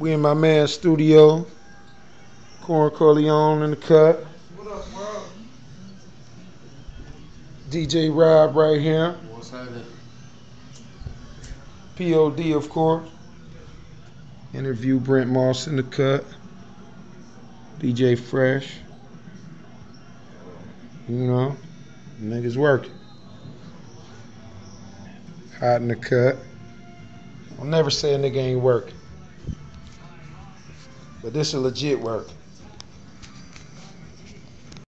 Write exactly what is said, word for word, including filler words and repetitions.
We in my man's studio. Corn Corleone in the cut. What up, world? D J Rob right here. What's happening? P O D, of course. Interview Brent Moss in the cut. D J Fresh. You know, niggas working. Hot in the cut. I'll never say a nigga ain't working. But this is legit work.